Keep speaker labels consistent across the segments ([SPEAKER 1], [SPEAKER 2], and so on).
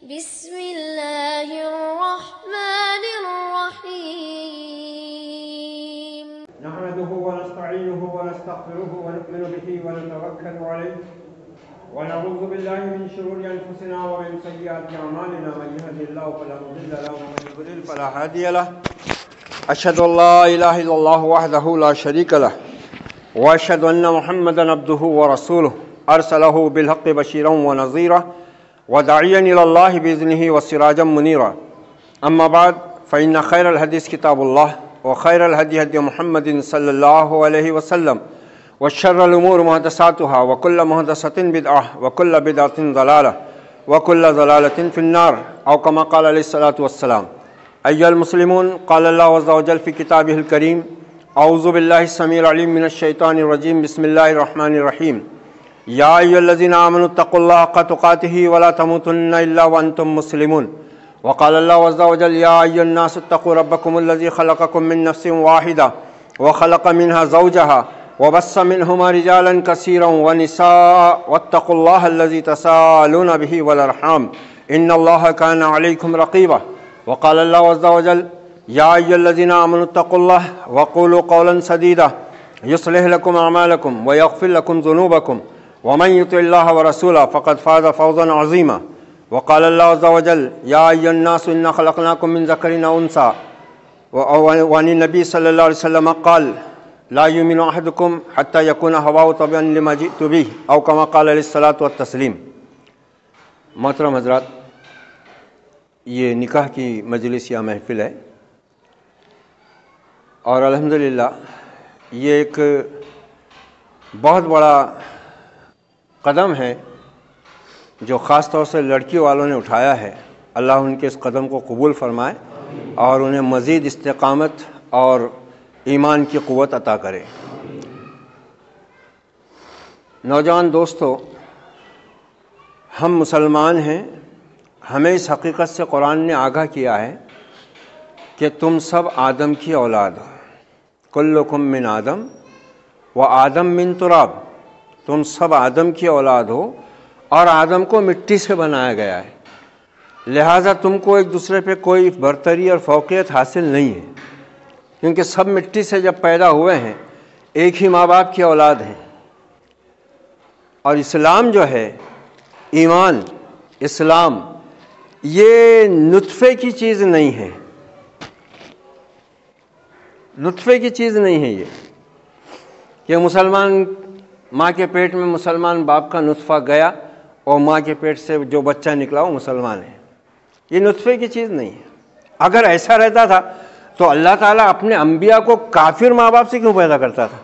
[SPEAKER 1] بسم اللہ الرحمن الرحیم
[SPEAKER 2] نحمده ونستعینه ونستغفره ونؤمن به ونتوکل علیہ ونعوذ باللہ من شرور انفسنا ومن سیئات اعمالنا من يهده الله فلا مضل له ومن يضلل فلا هادي له اشهد ان لا اله الا الله وحده لا شريك له واشهد ان محمدا عبده ورسوله ارسله بالحق بشيرا ونذيرا وداعيا الى الله باذنه وسراجا منيرا اما بعد فان خير الحديث كتاب الله وخير الهدي هدي محمد صلى الله عليه وسلم وشر الأمور محدثاتها وكل محدثة بدعة وكل بدعة ضلالة وكل ضلالة في النار أو كما قال عليه الصلاة والسلام. أيها المسلمون، قال الله عز وجل في كتابه الكريم: أعوذ بالله السميع العليم من الشيطان الرجيم، بسم الله الرحمن الرحيم. يا أيها الذين آمنوا اتقوا الله حق تقاته ولا تموتن إلا وأنتم مسلمون. وقال الله عز وجل: يا أيها الناس اتقوا ربكم الذي خلقكم من نفس واحدة وخلق منها زوجها وبث منهما رجالا كثيرا ونساء واتقوا الله الذي تساءلون به والأرحام إن الله كان عليكم رقيبا. وقال الله عز وجل: يا أيها الذين آمنوا اتقوا الله وقولوا قولا سديدا يصلح لكم أعمالكم ويغفر لكم ذنوبكم ومن يطع الله ورسوله فقد فاز فوزا عظيما. وقال الله عز وجل: يا أيها الناس إنا خلقناكم من ذكر وأنثى. وعن النبي صلى الله عليه وسلم قال: لا يؤمن أحدكم حتى يكون هواه تبعا لما جئت به أو كما قال عليه الصلاة والتسليم. محترم حضرات، یہ نکاح کی مجلس یا محفل ہے اور الحمدللہ یہ ایک بہت بڑا قدم ہے جو خاص طور سے لڑکی والوں نے اٹھایا ہے. اللہ ان کے اس قدم کو قبول فرمائے اور انہیں مزید استقامت اور ایمان کی قوت عطا کرے. نوجوان دوستو، ہم مسلمان ہیں. ہمیں اس حقیقت سے قرآن نے آگاہ کیا ہے کہ تم سب آدم کی اولاد ہو. کلکم من آدم و آدم من تراب. تم سب آدم کی اولاد ہو اور آدم کو مٹی سے بنایا گیا ہے، لہٰذا تم کو ایک دوسرے پہ کوئی برتری اور فوقیت حاصل نہیں ہے، کیونکہ سب مٹی سے جب پیدا ہوئے ہیں ایک ہی ماں باپ کی اولاد ہیں. اور اسلام جو ہے، ایمان، اسلام، یہ نطفے کی چیز نہیں ہے. نطفے کی چیز نہیں ہے یہ کہ مسلمان ماں کے پیٹ میں مسلمان باپ کا نطفہ گیا اور ماں کے پیٹ سے جو بچہ نکلا وہ مسلمان ہے. یہ نطفے کی چیز نہیں ہے. اگر ایسا رہتا تھا تو اللہ تعالیٰ اپنے انبیاء کو کافر ماں باپ سے کیوں پیدا کرتا تھا؟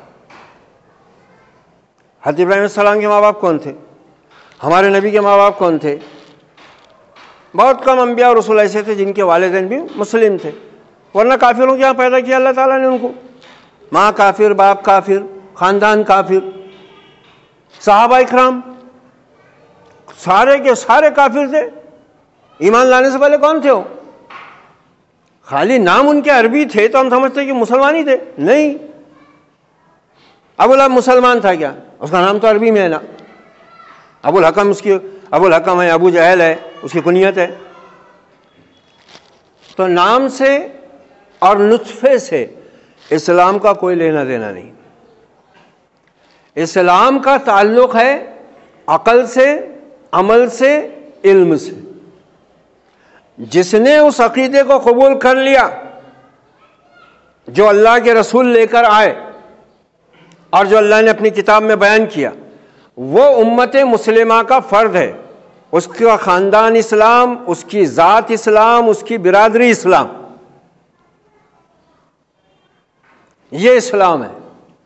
[SPEAKER 2] حضرت ابراہیم علیہ السلام کے ماں باپ کون تھے؟ ہمارے نبی کے ماں باپ کون تھے؟ بہت کم انبیاء اور رسول ایسے تھے جن کے والدین بھی مسلم تھے، ورنہ کافروں کے یہاں پیدا کیا اللہ تعالیٰ نے ان کو. ماں کافر، باپ کافر، خاندان کافر. صحابہ اکرام سارے کے سارے کافر تھے. ایمان لانے سے پہلے کون تھے وہ؟ خالی نام ان کے عربی تھے تو ہم سمجھتے کہ مسلمان ہی تھے. نہیں، ابو لہب مسلمان تھا کیا؟ اس کا نام تو عربی میں ہے نا. ابو الحکم ابو الحکم ہے، ابو جہل ہے، اس کی کنیت ہے. تو نام سے اور نطفے سے اسلام کا کوئی لینا دینا نہیں. اسلام کا تعلق ہے عقل سے، عمل سے، علم سے. جس نے اس عقیدے کو قبول کر لیا جو اللہ کے رسول لے کر آئے اور جو اللہ نے اپنی کتاب میں بیان کیا، وہ امت مسلمہ کا فرد ہے. اس کا خاندان اسلام، اس کی ذات اسلام، اس کی برادری اسلام. یہ اسلام ہے.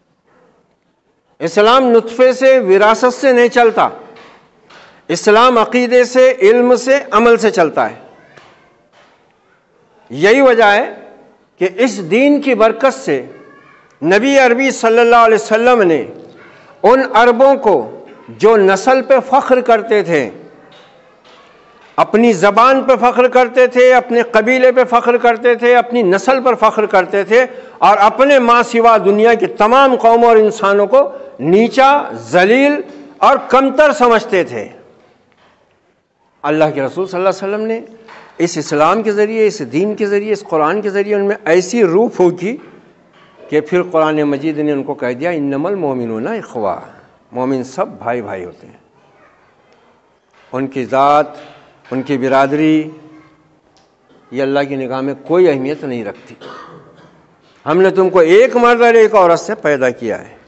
[SPEAKER 2] اسلام نطفے سے، وراثت سے نہیں چلتا. اسلام عقیدے سے، علم سے، عمل سے چلتا ہے. یہی وجہ ہے کہ اس دین کی برکت سے نبی عربی صلی اللہ علیہ وسلم نے ان عربوں کو جو نسل پہ فخر کرتے تھے، اپنی زبان پہ فخر کرتے تھے، اپنے قبیلے پہ فخر کرتے تھے، اپنی نسل پر فخر کرتے تھے، اور اپنے ماں سوا دنیا کی تمام قوموں اور انسانوں کو نیچا، ذلیل اور کمتر سمجھتے تھے، اللہ کے رسول صلی اللہ علیہ وسلم نے اس اسلام کے ذریعے، اس دین کے ذریعے، اس قرآن کے ذریعے ان میں ایسی روح پھونکی کہ پھر قرآن مجید نے ان کو کہہ دیا انما المؤمنون اخوہ، مومن سب بھائی بھائی ہوتے ہیں۔ ان کی ذات، ان کی برادری یہ اللہ کی نگاہ میں کوئی اہمیت نہیں رکھتی۔ ہم نے تم کو ایک مرد اور ایک عورت سے پیدا کیا ہے۔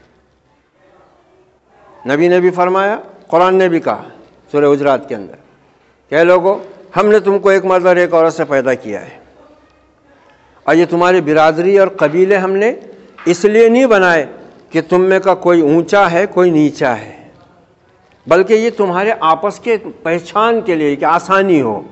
[SPEAKER 2] نبی نے بھی فرمایا، قرآن نے بھی کہا سورہ حجرات کے اندر کہ اے لوگو ہم نے تم کو ایک مرد اور ایک عورت سے پیدا کیا ہے، اور یہ تمہاری برادری اور قبیلے ہم نے اس لیے نہیں بنائے کہ تم میں کا کوئی اونچا ہے کوئی نیچا ہے، بلکہ یہ تمہارے آپس کے پہچان کے لیے کہ آسانی ہو،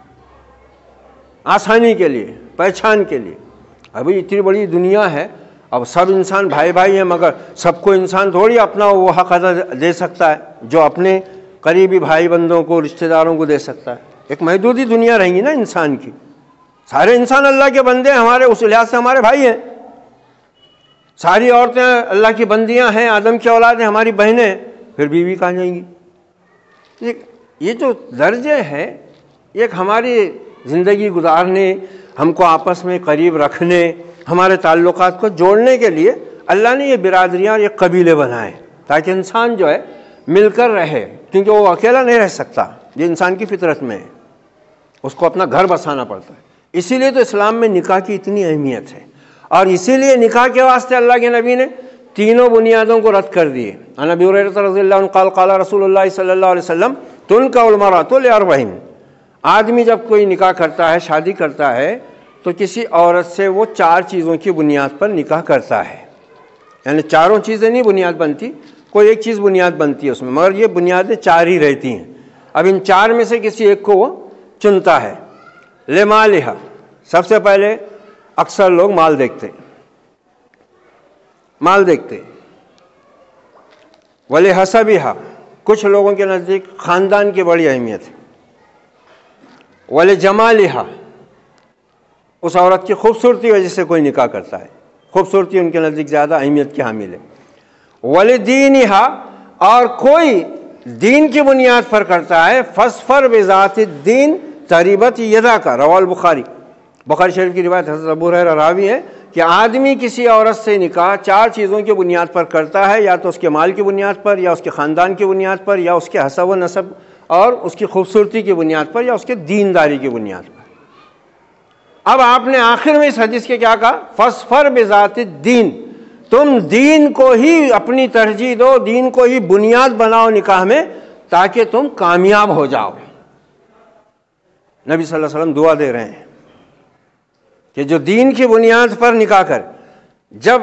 [SPEAKER 2] آسانی کے لیے، پہچان کے لیے۔ ابھی اتنی بڑی دنیا ہے، اب سب انسان بھائی بھائی ہیں، مگر سب کو انسان تھوڑی اپنا وہ حق ادا دے سکتا ہے جو اپنے قریبی بھائی بندوں کو، رشتہ داروں کو دے سکتا ہے۔ ایک محدودی دنیا رہیں گی نا انسان کی، سارے انسان اللہ کے بندے ہیں، ہمارے اس لحاظ سے ہمارے بھائی ہیں۔ ساری عورتیں اللہ کی بندیاں ہیں، آدم کی اولاد ہیں، ہماری بہنیں، پھر بیوی کہاں جائیں گی؟ یہ جو درجے ہیں، ایک ہماری زندگی گزارنے، ہم کو آپس میں قریب رکھنے، ہمارے تعلقات کو جوڑنے کے لیے اللہ نے یہ برادریاں اور یہ قبیلے بنائے تاکہ انسان جو ہے مل کر رہے، کیونکہ وہ اکیلا نہیں رہ سکتا، یہ انسان کی فطرت میں ہے، اس کو اپنا گھر بسانا پڑتا ہے۔ اسی لیے تو اسلام میں نکاح کی اتنی اہمیت ہے، اور اسی لیے نکاح کے واسطے اللہ کے نبی نے تینوں بنیادوں کو رد کر دیے۔ عن ابی ہریرہ رضی اللہ عنہ قال قال رسول اللہ صلی اللہ علیہ وسلم تنکح المرأۃ لاربع، آدمی جب کوئی نکاح کرتا ہے، شادی کرتا ہے، تو کسی عورت سے وہ 4 چیزوں کی بنیاد پر نکاح کرتا ہے، یعنی چاروں چیزیں نہیں بنیاد بنتی، کوئی ایک چیز بنیاد بنتی ہے اس میں، مگر یہ بنیادیں 4 ہی رہتی ہیں۔ اب ان 4 میں سے کسی ایک کو وہ چنتا ہے۔ لمالہا، سب سے پہلے اکثر لوگ مال دیکھتے، مال دیکھتے۔ ولحسبہا، کچھ لوگوں کے نزدیک خاندان کی بڑی اہمیت ہے۔ ولجمالہا، اس عورت کی خوبصورتی وجہ سے کوئی نکاح کرتا ہے، خوبصورتی ان کے نزدیک زیادہ اہمیت کی حامل ہے۔ ولدینہا، اور کوئی دین کی بنیاد پر کرتا ہے۔ فاظفر بذات الدین تریبت یداک، رواہ البخاری، بخاری شریف کی روایت، حضرت ابو ہریرہ راوی ہے کہ آدمی کسی عورت سے نکاح 4 چیزوں کی بنیاد پر کرتا ہے، یا تو اس کے مال کی بنیاد پر، یا اس کے خاندان کی بنیاد پر، یا اس کے حسب و نسب اور اس کی خوبصورتی کی بنیاد پر، یا اس کے دینداری کی بنیاد پر۔ اب آپ نے آخر میں اس حدیث کے کیا کہا؟ فاظفر بذات الدین، تم دین کو ہی اپنی ترجیح دو، دین کو ہی بنیاد بناؤ نکاح میں، تاکہ تم کامیاب ہو جاؤ۔ نبی صلی اللہ علیہ وسلم دعا دے رہے ہیں کہ جو دین کی بنیاد پر نکاح کر۔ جب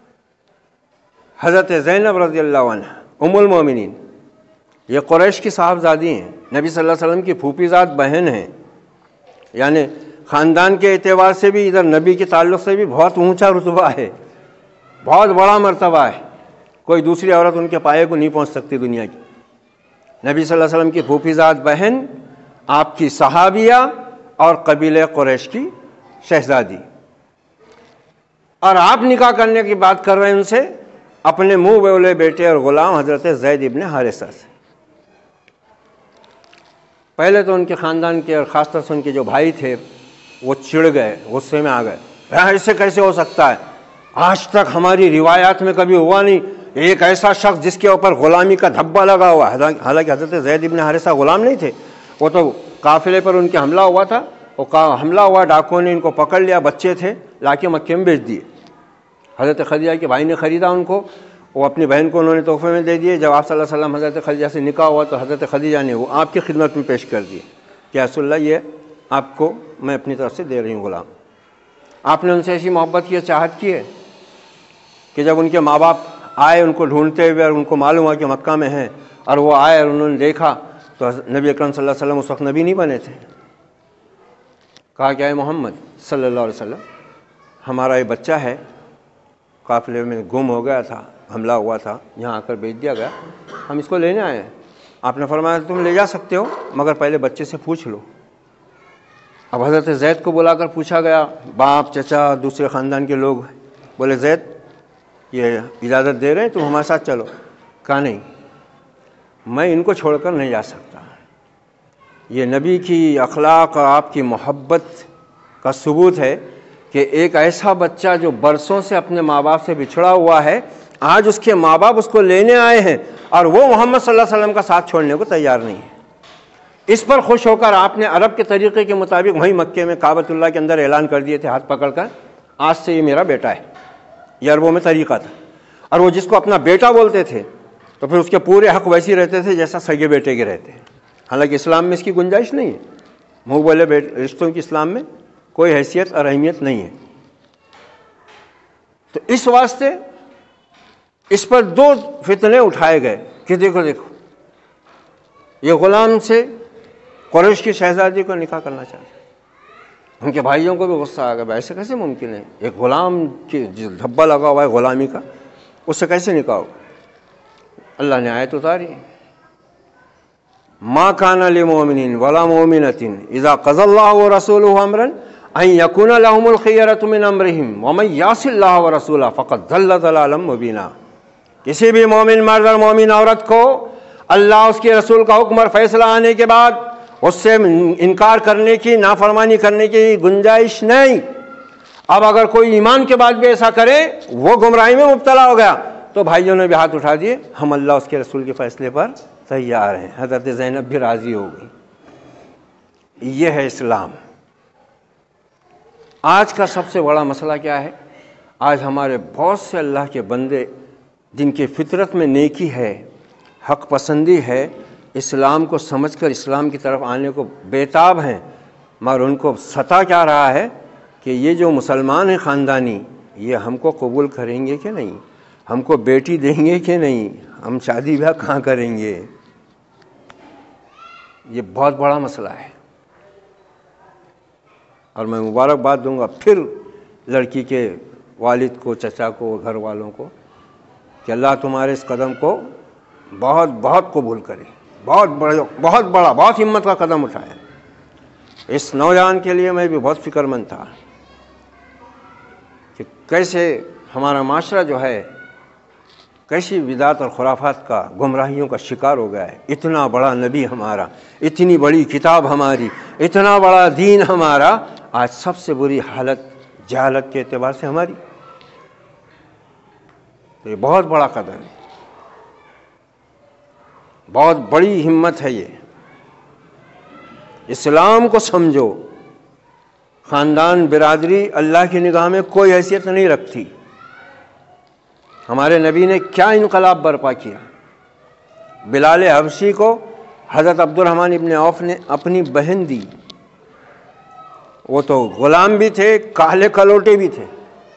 [SPEAKER 2] حضرت زینب رضی اللہ عنہ ام المومنین، یہ قریش کی صاحبزادی ہیں، نبی صلی اللہ علیہ وسلم کی پھوپھی زاد بہن ہیں، یعنی خاندان کے اعتبار سے بھی ادھر نبی کے تعلق سے بھی بہت اونچا رتبہ ہے، بہت بڑا مرتبہ ہے، کوئی دوسری عورت ان کے پائے کو نہیں پہنچ سکتی دنیا کی۔ نبی صلی اللہ علیہ وسلم کی پھوپھی زاد بہن، آپ کی صحابیہ اور قبیلہ قریش کی شہزادی، اور آپ نکاح کرنے کی بات کر رہے ہیں ان سے اپنے منہ بولے بیٹے اور غلام حضرت زید ابن حارثہ سے۔ پہلے تو ان کے خاندان کے اور خاص طور سے ان کے جو بھائی تھے وہ چڑ گئے، غصے میں آ گئے، ایسے کیسے ہو سکتا ہے، آج تک ہماری روایات میں کبھی ہوا نہیں، ایک ایسا شخص جس کے اوپر غلامی کا دھبا لگا ہوا۔ حالانکہ حضرت زید ابن حارثہ غلام نہیں تھے، وہ تو قافلے پر ان کے حملہ ہوا تھا، وہ حملہ ہوا، ڈاکوؤں نے ان کو پکڑ لیا، بچے تھے، لا کے مکے میں بیچ دیے۔ حضرت خدیجہ کے بھائی نے خریدا ان کو، وہ اپنی بہن کو انہوں نے تحفے میں دے دیے۔ جب آپ صلی اللہ علیہ وسلم حضرت خدیجہ سے نکاح ہوا تو حضرت خدیجہ نے وہ آپ کی خدمت میں پیش کر دیے کہ رسول اللہ یہ آپ کو میں اپنی طرف سے دے رہی ہوں غلام۔ آپ نے ان سے ایسی محبت کی، چاہت کی ہے کہ جب ان کے ماں باپ آئے ان کو ڈھونڈتے ہوئے اور ان کو معلوم ہوا کہ مکہ میں ہیں، اور وہ آئے اور انہوں نے دیکھا تو نبی اکرم صلی اللہ علیہ وسلم اس وقت نبی نہیں بنے تھے، کہا کہ اے محمد صلی اللہ علیہ وسلم، ہمارا یہ بچہ ہے، قافلے میں گم ہو گیا تھا، حملہ ہوا تھا، یہاں آ کر بیچ دیا گیا، ہم اس کو لینے آئے ہیں۔ آپ نے فرمایا تم لے جا سکتے ہو، مگر پہلے بچے سے پوچھ لو۔ اب حضرت زید کو بلا کر پوچھا گیا، باپ، چچا، دوسرے خاندان کے لوگ، بولے زید یہ اجازت دے رہے ہیں تم ہمارے ساتھ چلو؟ کہا نہیں، میں ان کو چھوڑ کر نہیں جا سکتا، یہ نبی کی اخلاق اور آپ کی محبت کا ثبوت ہے کہ ایک ایسا بچہ جو برسوں سے اپنے ماں باپ سے بچھڑا ہوا ہے، آج اس کے ماں باپ اس کو لینے آئے ہیں اور وہ محمد صلی اللہ علیہ وسلم کا ساتھ چھوڑنے کو تیار نہیں ہے۔ اس پر خوش ہو کر آپ نے عرب کے طریقے کے مطابق وہیں مکے میں کعبۃ اللہ کے اندر اعلان کر دیے تھے ہاتھ پکڑ کر، آج سے یہ میرا بیٹا ہے۔ یہ عربوں میں طریقہ تھا، اور وہ جس کو اپنا بیٹا بولتے تھے تو پھر اس کے پورے حق ویسے رہتے تھے جیسا سگے بیٹے کے رہتے ہیں۔ حالانکہ اسلام میں اس کی گنجائش نہیں ہے، منہ بولے رشتوں کی اسلام میں کوئی حیثیت اور اہمیت نہیں ہے۔ تو اس واسطے اس پر دو فتنے اٹھائے گئے کہ دیکھو یہ غلام سے قریش کی شہزادی کو نکاح کرنا چاہتے، ان کے بھائیوں کو بھی غصہ آ گیا، ایسے کیسے ممکن ہے؟ ایک غلام کی دھبا لگا ہوا ہے غلامی کا، اس سے کیسے نکاح ہو؟ اللہ نے آیت اتاری، ما کان لمؤمن ولا مؤمنۃ اذا قضى الله ورسوله امرا ان يكون لهم الخيرة من امرهم ومن يعص الله ورسوله فقد ضل ضلالا مبینا۔ کسی بھی مومن مرد اور مومن عورت کو اللہ اس کے رسول کا حکم اور فیصلہ آنے کے بعد اس سے انکار کرنے کی، نافرمانی کرنے کی گنجائش نہیں۔ اب اگر کوئی ایمان کے بعد بھی ایسا کرے وہ گمراہی میں مبتلا ہو گیا۔ تو بھائیوں نے بھی ہاتھ اٹھا دیے، ہم اللہ اس کے رسول کے فیصلے پر تیار ہیں۔ حضرت زینب بھی راضی ہو گئی۔ یہ ہے اسلام۔ آج کا سب سے بڑا مسئلہ کیا ہے؟ آج ہمارے بہت سے اللہ کے بندے جن کی فطرت میں نیکی ہے، حق پسندی ہے، اسلام کو سمجھ کر اسلام کی طرف آنے کو بےتاب ہیں، مگر ان کو ستا کیا رہا ہے کہ یہ جو مسلمان ہیں خاندانی، یہ ہم کو قبول کریں گے کہ نہیں، ہم کو بیٹی دیں گے کہ نہیں، ہم شادی بیاہ کہاں کریں گے۔ یہ بہت بڑا مسئلہ ہے، اور میں مبارکباد دوں گا پھر لڑکی کے والد کو، چچا کو، گھر والوں کو کہ اللہ تمہارے اس قدم کو بہت بہت قبول کرے، بہت بڑا بہت ہمت کا قدم اٹھایا۔ اس نوجوان کے لیے میں بھی بہت فکر مند تھا کہ کیسے ہمارا معاشرہ جو ہے کیسی بدعت اور خرافات کا، گمراہیوں کا شکار ہو گیا ہے۔ اتنا بڑا نبی ہمارا، اتنی بڑی کتاب ہماری، اتنا بڑا دین ہمارا، آج سب سے بری حالت جہالت کے اعتبار سے ہماری۔ تو یہ بہت بڑا قدم ہے، بہت بڑی ہمت ہے۔ یہ اسلام کو سمجھو، خاندان برادری اللہ کی نگاہ میں کوئی حیثیت نہیں رکھتی۔ ہمارے نبی نے کیا انقلاب برپا کیا۔ بلال حبشی کو حضرت عبد الرحمن ابن عوف نے اپنی بہن دی، وہ تو غلام بھی تھے، کالے کلوٹے بھی تھے۔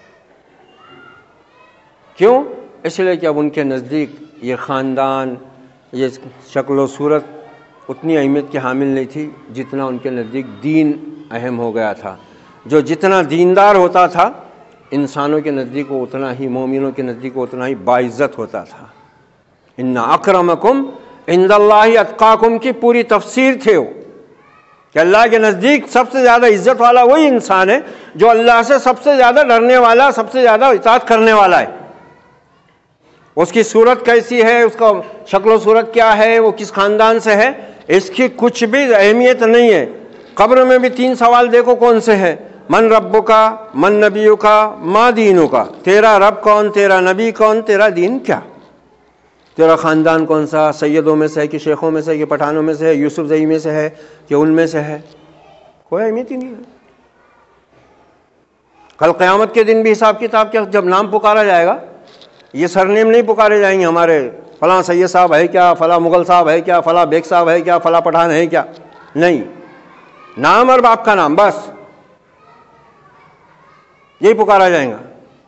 [SPEAKER 2] کیوں؟ اس لیے کہ اب ان کے نزدیک یہ خاندان، یہ شکل و صورت اتنی اہمیت کی حامل نہیں تھی جتنا ان کے نزدیک دین اہم ہو گیا تھا۔ جو جتنا دیندار ہوتا تھا انسانوں کے نزدیک وہ اتنا ہی، مومنوں کے نزدیک وہ اتنا ہی باعزت ہوتا تھا۔ ان اکرمکم عند اللہ اتقاکم کی پوری تفسیر تھے وہ، کہ اللہ کے نزدیک سب سے زیادہ عزت والا وہی انسان ہے جو اللہ سے سب سے زیادہ ڈرنے والا، سب سے زیادہ اطاعت کرنے والا ہے۔ اس کی صورت کیسی ہے، اس کا شکل و صورت کیا ہے، وہ کس خاندان سے ہے، اس کی کچھ بھی اہمیت نہیں ہے۔ قبر میں بھی 3 سوال دیکھو کون سے ہیں، من ربک، من نبیک، ما دینک، تیرا رب کون، تیرا نبی کون، تیرا دین کیا، تیرا خاندان کون سا، سیدوں میں سے ہے کہ شیخوں میں سے ہے کہ پٹھانوں میں سے ہے، یوسف زئی میں سے ہے کہ ان میں سے ہے، کوئی اہمیت ہی نہیں ہے۔ کل قیامت کے دن بھی حساب کتاب کیا، جب نام پکارا جائے گا، یہ سرنیم نہیں پکارے جائیں گے ہمارے، فلاں سید صاحب ہے کیا، فلاں مغل صاحب ہے کیا، فلاں بیگ صاحب ہے کیا، فلاں پٹھان ہے کیا، نہیں، نام اور باپ کا نام، بس یہی پکارا جائے گا۔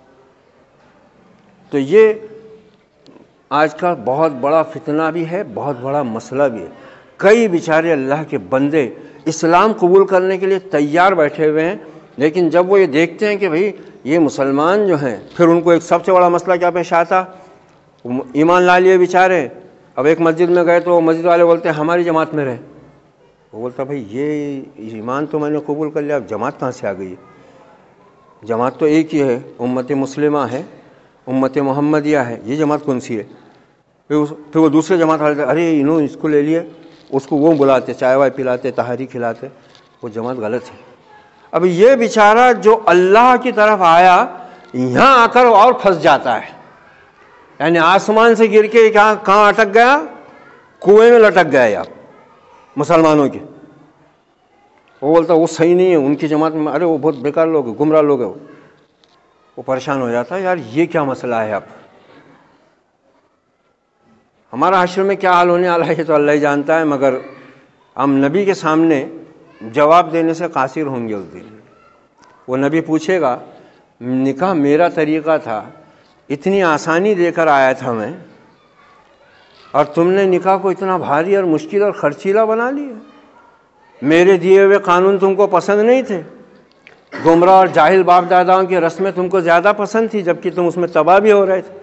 [SPEAKER 2] تو یہ آج کا بہت بڑا فتنہ بھی ہے، بہت بڑا مسئلہ بھی ہے۔ کئی بیچارے اللہ کے بندے اسلام قبول کرنے کے لیے تیار بیٹھے ہوئے ہیں، لیکن جب وہ یہ دیکھتے ہیں کہ بھئی یہ مسلمان جو ہیں، پھر ان کو ایک سب سے بڑا مسئلہ کیا پیش آتا، ایمان لا لیے بیچارے، اب ایک مسجد میں گئے تو مسجد والے بولتے ہیں ہماری جماعت میں رہے، وہ بولتا بھئی یہ ایمان تو میں نے قبول کر لیا، اب جماعت کہاں سے آ گئی؟ جماعت تو ایک ہی ہے، امت مسلمہ ہے، امت محمدیہ ہے، یہ جماعت کون سی ہے؟ پھر وہ دوسرے جماعت والے ارے انہوں اس کو لے لیے، اس کو وہ بلاتے، چائے وائے پلاتے، تہاری کھلاتے، وہ جماعت غلط ہے۔ اب یہ بیچارہ جو اللہ کی طرف آیا یہاں آ کر اور پھنس جاتا ہے، یعنی آسمان سے گر کے کہاں اٹک گیا؟ کنویں میں لٹک گیا یا مسلمانوں کے۔ وہ بولتا وہ صحیح نہیں ہے ان کی جماعت میں، ارے وہ بہت بیکار لوگ ہیں، گمراہ لوگ ہیں، وہ پریشان ہو جاتا ہے، یار یہ کیا مسئلہ ہے؟ اب ہمارا حشر میں کیا حال ہونے والا ہے یہ تو اللہ ہی جانتا ہے، مگر ہم نبی کے سامنے جواب دینے سے قاصر ہوں گے۔ اس دن وہ نبی پوچھے گا نکاح میرا طریقہ تھا، اتنی آسانی دے کر آیا تھا میں، اور تم نے نکاح کو اتنا بھاری اور مشکل اور خرچیلا بنا لیا۔ میرے دیے ہوئے قانون تم کو پسند نہیں تھے، گمراہ اور جاہل باپ داداؤں کی رسمیں تم کو زیادہ پسند تھی، جبکہ تم اس میں تباہ بھی ہو رہے تھے۔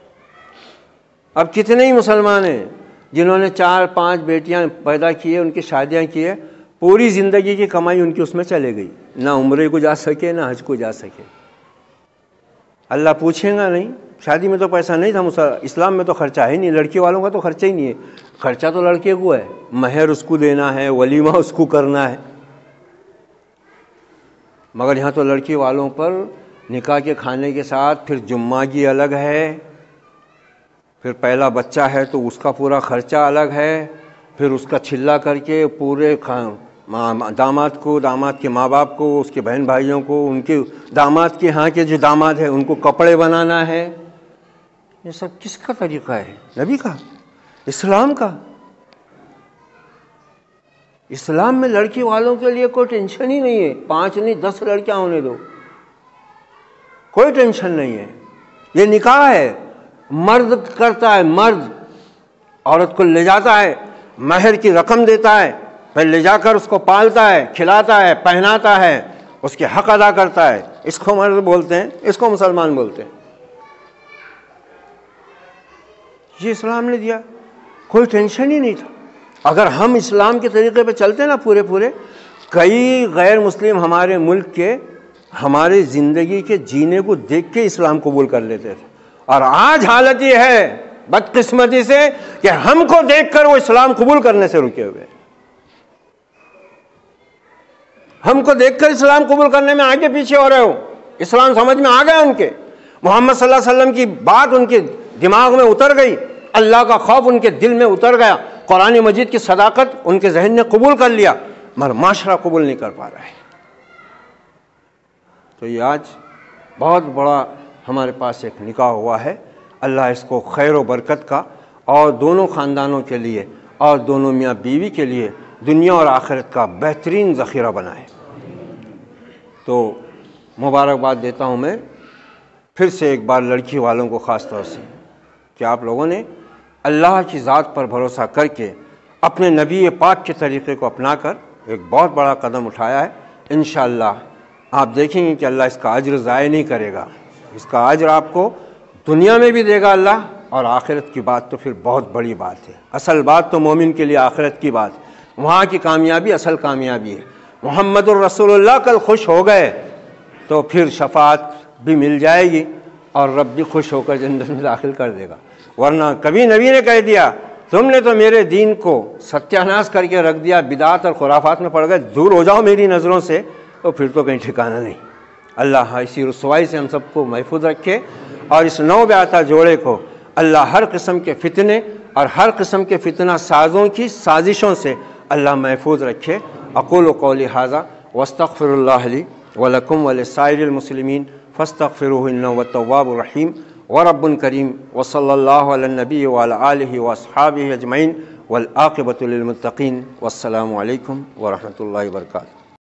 [SPEAKER 2] اب کتنے ہی مسلمان ہیں جنہوں نے 4-5 بیٹیاں پیدا کیے، ان کی شادیاں کیے، پوری زندگی کی کمائی ان کی اس میں چلے گئی، نہ عمرے کو جا سکے نہ حج کو جا سکے۔ اللہ پوچھے گا نہیں، شادی میں تو پیسہ نہیں تھا، اسلام میں تو خرچہ ہے نہیں، لڑکی والوں کا تو خرچہ ہی نہیں ہے، خرچہ تو لڑکے کو ہے، مہر اس کو دینا ہے، ولیمہ اس کو کرنا ہے، مگر یہاں تو لڑکی والوں پر نکاح کے کھانے کے ساتھ پھر جمعہ کی الگ ہے، پھر پہلا بچہ ہے تو اس کا پورا خرچہ الگ ہے، پھر اس کا چھلا کر کے پورے داماد کو، داماد کے ماں باپ کو، اس کے بہن بھائیوں کو، ان کے داماد کے ہاں کے جو داماد ہیں ان کو کپڑے بنانا ہے۔ یہ سب کس کا طریقہ ہے؟ نبی کا، اسلام کا۔ اسلام میں لڑکی والوں کے لیے کوئی ٹینشن ہی نہیں ہے، 5 نہیں 10 لڑکیاں ہونے دو، کوئی ٹینشن نہیں ہے۔ یہ نکاح ہے، مرد کرتا ہے، مرد عورت کو لے جاتا ہے، مہر کی رقم دیتا ہے، پھر لے جا کر اس کو پالتا ہے، کھلاتا ہے، پہناتا ہے، اس کے حق ادا کرتا ہے۔ اس کو مرد بولتے ہیں، اس کو مسلمان بولتے ہیں۔ یہ اسلام نے دیا، کوئی ٹینشن ہی نہیں تھا۔ اگر ہم اسلام کے طریقے پہ چلتے نا پورے، کئی غیر مسلم ہمارے ملک کے ہماری زندگی کے جینے کو دیکھ کے اسلام قبول کر لیتے تھے، اور آج حالت یہ ہے بدقسمتی سے کہ ہم کو دیکھ کر وہ اسلام قبول کرنے سے رکے ہوئے، ہم کو دیکھ کر اسلام قبول کرنے میں آگے پیچھے ہو رہے ہو۔ اسلام سمجھ میں آ گیا ان کے، محمد صلی اللہ علیہ وسلم کی بات ان کے دماغ میں اتر گئی، اللہ کا خوف ان کے دل میں اتر گیا، قرآن مجید کی صداقت ان کے ذہن نے قبول کر لیا، مگر معاشرہ قبول نہیں کر پا رہا ہے۔ تو یہ آج بہت بڑا ہمارے پاس ایک نکاح ہوا ہے، اللہ اس کو خیر و برکت کا اور دونوں خاندانوں کے لیے اور دونوں میاں بیوی کے لیے دنیا اور آخرت کا بہترین ذخیرہ بنائے۔ تو مبارکباد دیتا ہوں میں پھر سے ایک بار لڑکی والوں کو خاص طور سے کہ آپ لوگوں نے اللہ کی ذات پر بھروسہ کر کے اپنے نبی پاک کے طریقے کو اپنا کر ایک بہت بڑا قدم اٹھایا ہے۔ انشاءاللہ آپ دیکھیں گے کہ اللہ اس کا اجر ضائع نہیں کرے گا، اس کا اجر آپ کو دنیا میں بھی دے گا اللہ، اور آخرت کی بات تو پھر بہت بڑی بات ہے۔ اصل بات تو مومن کے لیے آخرت کی بات، وہاں کی کامیابی اصل کامیابی ہے۔ محمد الرسول اللہ کل خوش ہو گئے تو پھر شفاعت بھی مل جائے گی اور رب بھی خوش ہو کر جنت میں داخل کر دے گا، ورنہ کبھی نبی نے کہہ دیا تم نے تو میرے دین کو ستیاناش کر کے رکھ دیا، بدعات اور خرافات میں پڑ گئے، دور ہو جاؤ میری نظروں سے، تو پھر تو کہیں ٹھکانہ نہیں۔ اللہ اسی رسوائی سے ہم سب کو محفوظ رکھے، اور اس نو بیعتہ جوڑے کو اللہ ہر قسم کے فتنے اور ہر قسم کے فتنہ سازوں کی سازشوں سے اللہ محفوظ رکھے۔ اقول قولی ھذا واستغفر اللہ لی ولکم ولسائر المسلمین فاستغفروہ انہ هو التواب الرحیم ورب کریم وصلی اللہ علی النبی وعلی آلہ واصحابہ اجمعین والعاقبۃ للمتقین، والسلام علیکم ورحمۃ اللہ وبرکاتہ۔